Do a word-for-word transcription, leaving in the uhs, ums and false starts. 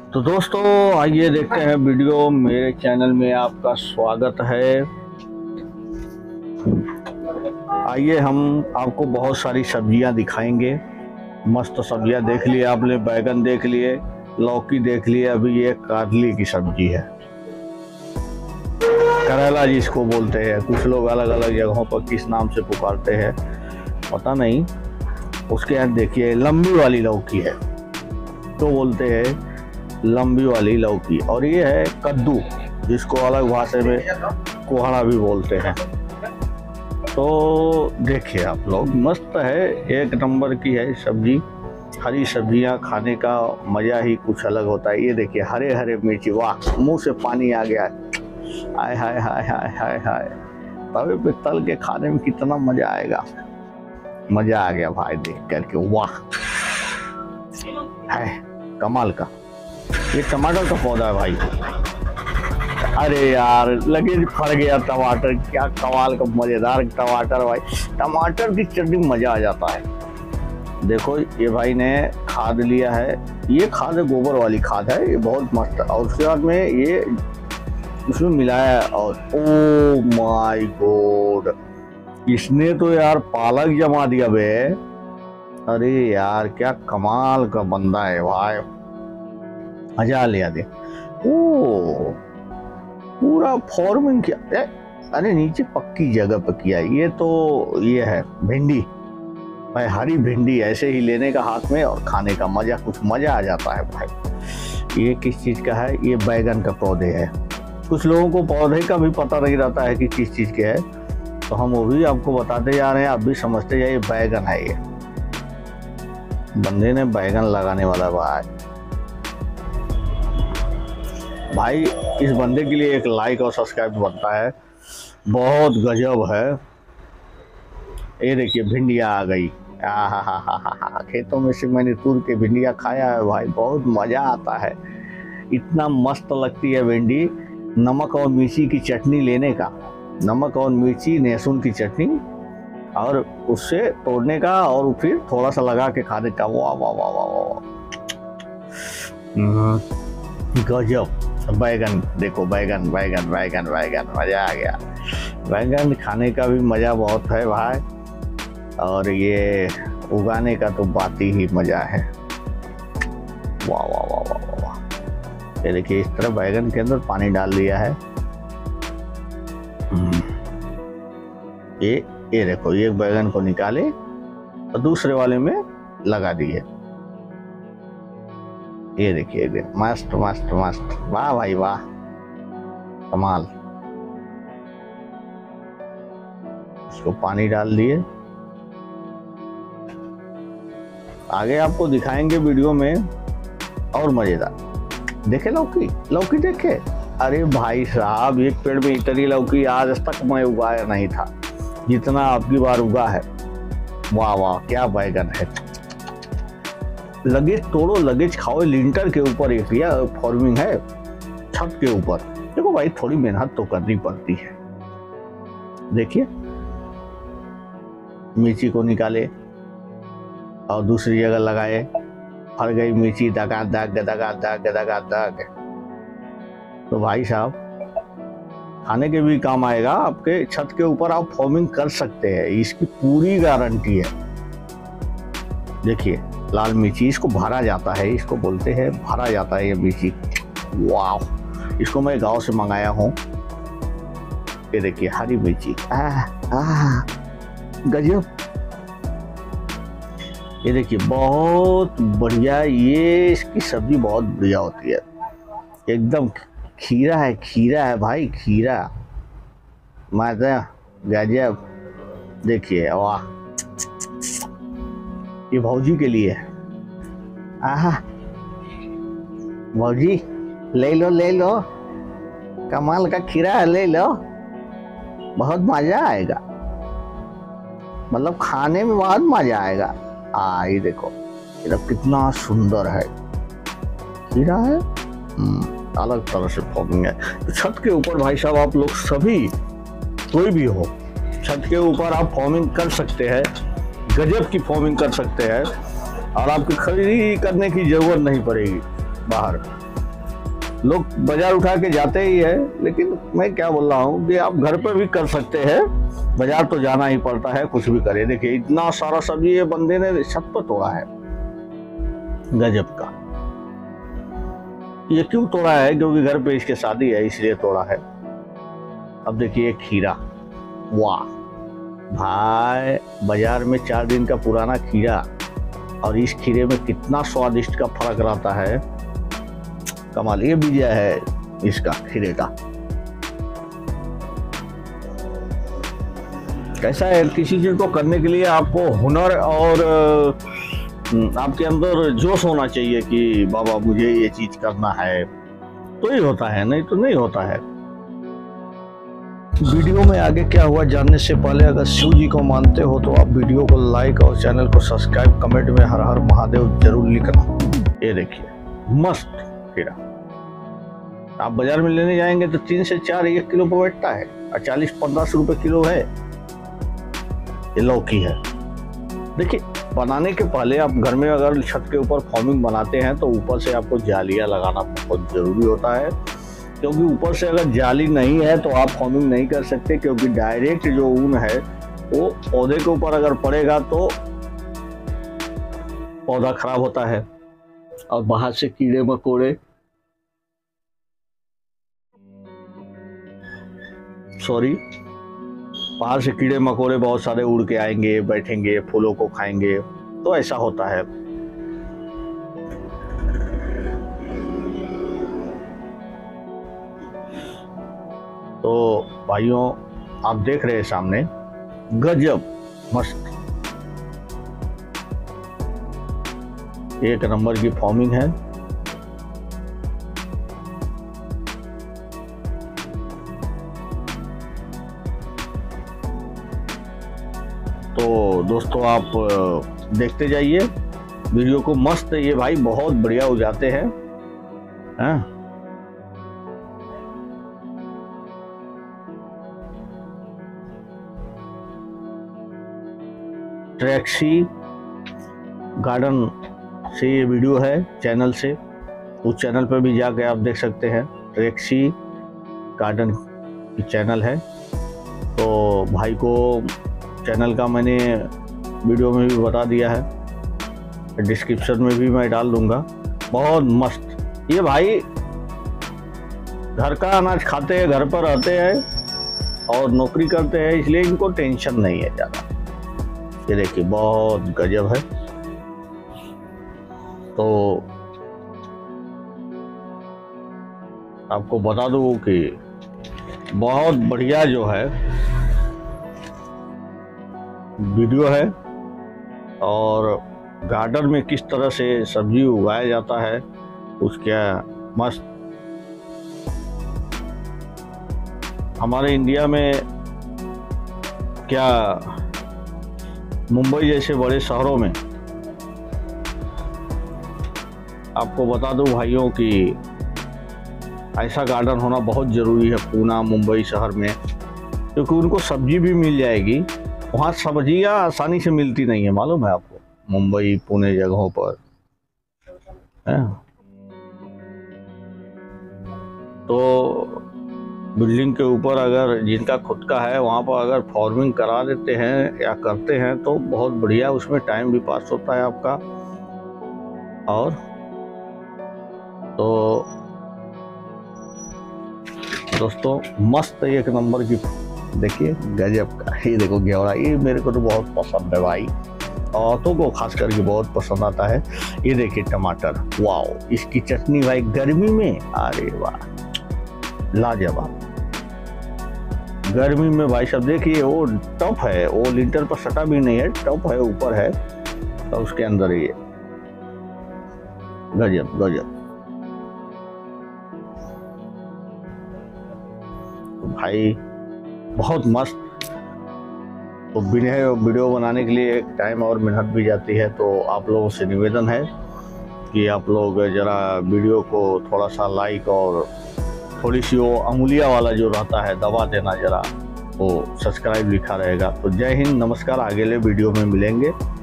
तो दोस्तों आइए देखते हैं वीडियो। मेरे चैनल में आपका स्वागत है। आइए हम आपको बहुत सारी सब्जियां दिखाएंगे। मस्त सब्जियां देख लिए आपने, बैगन देख लिए, लौकी देख लिए, अभी ये कारली की सब्जी है, करेला जिसको बोलते हैं। कुछ लोग अलग अलग जगहों पर किस नाम से पुकारते हैं पता नहीं। उसके यहाँ देखिए लंबी वाली लौकी है, तो बोलते हैं लंबी वाली लौकी। और ये है कद्दू, जिसको अलग भाषा में कोहड़ा भी बोलते हैं। तो देखिए आप लोग, मस्त है, एक नंबर की है सब्जी। हरी सब्जियां खाने का मजा ही कुछ अलग होता है। ये देखिए हरे हरे मिर्ची, वाह मुंह से पानी आ गया। हाय हाय हाय हाय हाय हाय, तवे पे तल के खाने में कितना मजा आएगा। मजा आ गया भाई देख करके, वाह है कमाल का। ये टमाटर का पौधा है भाई। अरे यार लगे फड़ गया टमाटर, क्या कमाल का मजेदार टमाटर भाई। टमाटर की चटनी मजा आ जाता है। देखो ये भाई ने खाद लिया है, ये खाद है गोबर वाली खाद है, ये बहुत मस्त है। और उसके बाद में ये उसमें मिलाया है, और ओ माय गॉड, इसने तो यार पालक जमा दिया बे। अरे यार क्या कमाल का बंदा है भाई, मजा लिया दे। ओ पूरा फॉर्मिंग किया। अरे नीचे पक्की जगह पर किया। ये तो ये है भिंडी भाई, हरी भिंडी ऐसे ही लेने का हाथ में और खाने का मजा, कुछ मजा आ जाता है भाई। ये किस चीज का है? ये बैगन का पौधे है। कुछ लोगों को पौधे का भी पता नहीं रहता है कि किस चीज के है, तो हम वो भी आपको बताते जा रहे हैं, आप भी समझते जाइए। बैगन है, ये बंदे ने बैगन लगाने वाला भाई। भाई इस बंदे के लिए एक लाइक और सब्सक्राइब बनता है, बहुत गजब है। ये देखिए भिंडिया आ गई। हा हा हा हा हा, खेतों में से मैंने तूर के भिंडिया खाया है भाई, बहुत मजा आता है। इतना मस्त लगती है भिंडी। नमक और मिर्ची की चटनी लेने का, नमक और मिर्ची लहसुन की चटनी, और उससे तोड़ने का और फिर थोड़ा सा लगा के खाने का। वाह वाह वाह वाह वाह, गजब। बैगन देखो, बैगन बैगन बैगन बैगन, मजा आ गया। बैगन खाने का भी मजा बहुत है भाई, और ये उगाने का तो बात ही मजा है। वाह वाह वाह वाह वाह। ये देखिए इस तरह बैगन के अंदर पानी डाल दिया है। ये ये देखो, ये बैगन को निकाले और दूसरे वाले में लगा दिए। ये देखिए मस्त मस्त मस्त, वाह भाई वाह, कमाल। इसको पानी डाल दिए। आगे आपको दिखाएंगे वीडियो में और मजेदार। देखे लौकी, लौकी देखे। अरे भाई साहब, एक पेड़ में इतनी लौकी आज तक मैं उगाया नहीं था जितना आपकी बार उगा है। वाह वाह क्या बैगन है। लगेज तोड़ो, लगेज खाओ। लिंटर के ऊपर एक या फॉर्मिंग है, छत के ऊपर। देखो भाई थोड़ी मेहनत तो करनी पड़ती है। देखिए मिर्ची को निकाले और दूसरी जगह लगाए, फड़ गई मिर्ची, दगा दग दगा दग दगा दग। तो भाई साहब खाने के भी काम आएगा। आपके छत के ऊपर आप फार्मिंग कर सकते हैं, इसकी पूरी गारंटी है। देखिए लाल मिर्ची, इसको भरा जाता है, इसको बोलते हैं भरा जाता है ये मिर्ची। वाह, इसको मैं गांव से मंगाया हूँ। ये देखिए हरी मिर्ची, गजब। ये देखिए बहुत बढ़िया, ये इसकी सब्जी बहुत बढ़िया होती है एकदम। खीरा है, खीरा है भाई, खीरा माता गजब। देखिए वाह, ये भौजी के लिए है। आहा भौजी ले लो ले लो, कमाल का खीरा है, ले लो, बहुत मजा आएगा। मतलब खाने में बहुत मजा आएगा। आ ये देखो, ये कितना सुंदर है, खीरा है, अलग तरह से फॉर्मिंग है। तो छत के ऊपर भाई साहब आप लोग सभी, कोई भी हो, छत के ऊपर आप फॉर्मिंग कर सकते हैं, गजब की फॉर्मिंग कर सकते हैं, और आपको खरीदी करने की जरूरत नहीं पड़ेगी बाहर। लोग बाजार उठा के जाते ही है, लेकिन मैं क्या बोल रहा हूँ कि आप घर पे भी कर सकते हैं, बाजार तो जाना ही पड़ता है, कुछ भी करे। देखिए इतना सारा सब्जी ये बंदे ने छत पर तोड़ा है, गजब का। ये क्यों तोड़ा है? क्योंकि घर पे इसके शादी है, इसलिए तोड़ा है। अब देखिए खीरा, वाह भाई, बाजार में चार दिन का पुराना खीरा और इस खीरे में कितना स्वादिष्ट का फर्क रहता है, कमाल। ये बीजा है इसका, खीरे का। कैसा है, किसी चीज को करने के लिए आपको हुनर और आपके अंदर जोश होना चाहिए कि बाबा मुझे ये चीज करना है, तो ही होता है, नहीं तो नहीं होता है। वीडियो में आगे क्या हुआ जानने से पहले अगर शिव जी को मानते हो तो आप वीडियो को लाइक और चैनल को सब्सक्राइब, कमेंट में हर हर महादेव जरूर लिखना। ये देखिए मस्त खीरा, आप बाजार में लेने जाएंगे तो तीन से चार एक किलो पर बैठता है और चालीस पचास रुपए किलो है। ये लौकी है। देखिए बनाने के पहले आप घर में अगर छत के ऊपर फार्मिंग बनाते हैं तो ऊपर से आपको जालियां लगाना बहुत जरूरी होता है, क्योंकि ऊपर से अगर जाली नहीं है तो आप फार्मिंग नहीं कर सकते, क्योंकि डायरेक्ट जो ऊन है वो पौधे के ऊपर अगर पड़ेगा तो पौधा खराब होता है। और बाहर से कीड़े मकोड़े, सॉरी बाहर से कीड़े मकोड़े बहुत सारे उड़ के आएंगे, बैठेंगे, फूलों को खाएंगे, तो ऐसा होता है। तो भाइयों आप देख रहे हैं सामने, गजब मस्त एक नंबर की फार्मिंग है। तो दोस्तों आप देखते जाइए वीडियो को, मस्त ये भाई बहुत बढ़िया हो जाते हैं, हैं? ट्रैक्सी गार्डन से ये वीडियो है, चैनल से, उस चैनल पर भी जाके आप देख सकते हैं। ट्रैक्सी गार्डन की चैनल है, तो भाई को चैनल का मैंने वीडियो में भी बता दिया है, डिस्क्रिप्शन में भी मैं डाल दूंगा। बहुत मस्त ये भाई घर का अनाज खाते हैं, घर पर रहते हैं और नौकरी करते हैं, इसलिए इनको टेंशन नहीं है ज़्यादा। ये देखिए बहुत गजब है। तो आपको बता दूं कि बहुत बढ़िया जो है वीडियो है, और गार्डन में किस तरह से सब्जी उगाया जाता है उसका मस्त। हमारे इंडिया में क्या मुंबई जैसे बड़े शहरों में, आपको बता दूं भाइयों कि ऐसा गार्डन होना बहुत ज़रूरी है पूना मुंबई शहर में, क्योंकि उनको सब्जी भी मिल जाएगी। वहाँ सब्जियाँ आसानी से मिलती नहीं है, मालूम है आपको, मुंबई पुणे जगहों पर है। तो बिल्डिंग के ऊपर अगर जिनका खुद का है वहाँ पर अगर फार्मिंग करा देते हैं या करते हैं तो बहुत बढ़िया, उसमें टाइम भी पास होता है आपका। और तो दोस्तों मस्त एक नंबर की, देखिए गजब का। ये देखो घेवड़ा, ये मेरे को तो बहुत पसंद है भाई, औरतों को खास करके बहुत पसंद आता है। ये देखिए टमाटर, वाओ, इसकी चटनी भाई गर्मी में, अरे वाह लाजवाब। गर्मी में भाई साहब देखिए वो टप है, वो लिंटर पर सटा भी नहीं है, टप है, ऊपर है, तो उसके अंदर ये गजब गजब भाई बहुत मस्त। तो वीडियो बनाने के लिए टाइम और मेहनत भी जाती है, तो आप लोगों से निवेदन है कि आप लोग ज़रा वीडियो को थोड़ा सा लाइक और थोड़ी सी वो अंगुलिया वाला जो रहता है दबा देना, ज़रा वो सब्सक्राइब लिखा रहेगा। तो जय हिंद, नमस्कार, अगले वीडियो में मिलेंगे।